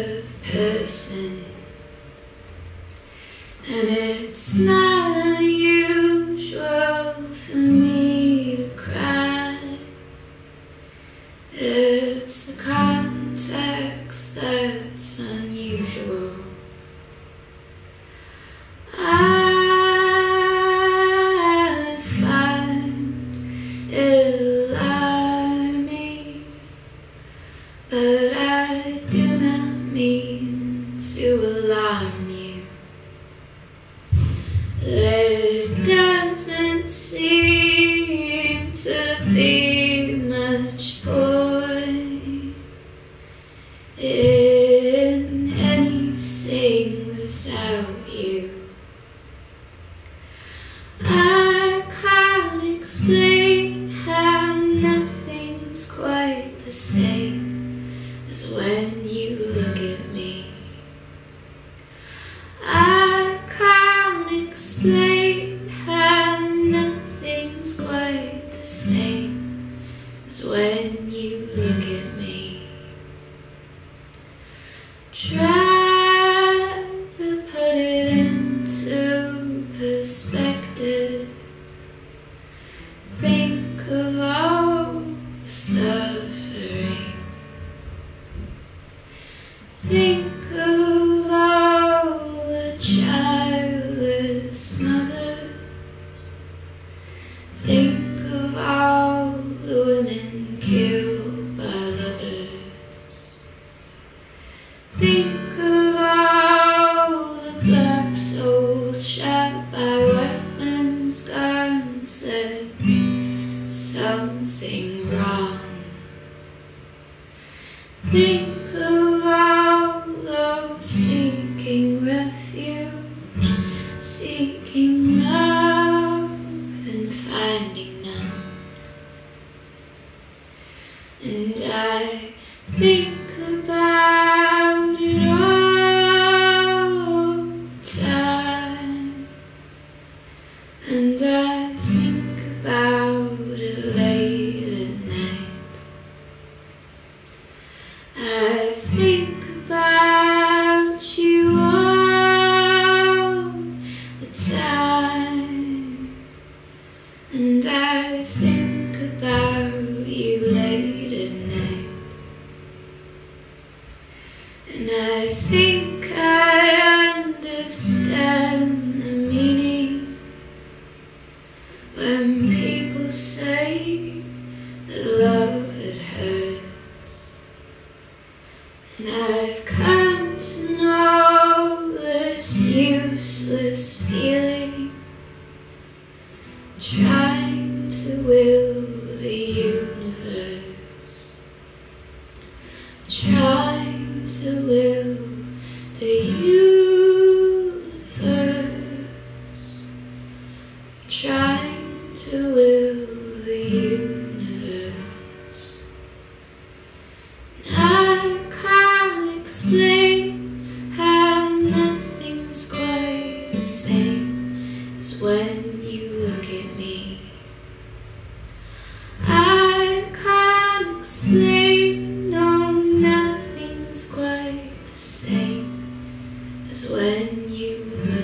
of person, and it's not unusual for me to cry. It's the context that's unusual. I find it alarming, but I do not mean to alarm you. There doesn't seem to be much point in anything without you. I can't explain how nothing's quite the same as when you look at me. I can't explain how nothing's quite the same as when you look at me. Try to put it into perspective. Think of all the suffering. Think of all the childless mothers. Think of all the women killed by lovers. Think of all the black souls shot by white men's guns. There's something wrong. Think of all those seeking refuge, seeking love and finding none. And I think about it all the time, and I think about it late at night. I think about you all the time, and I think about you late at night. And I think I understand the meaning when people say that love, it hurts. And I've come to know this useless feeling, trying to will the universe, trying to will the universe, trying to will the universe. I can't explain how nothing's quite the same as when you look at me. I can't explain, no, nothing's quite the same as when you look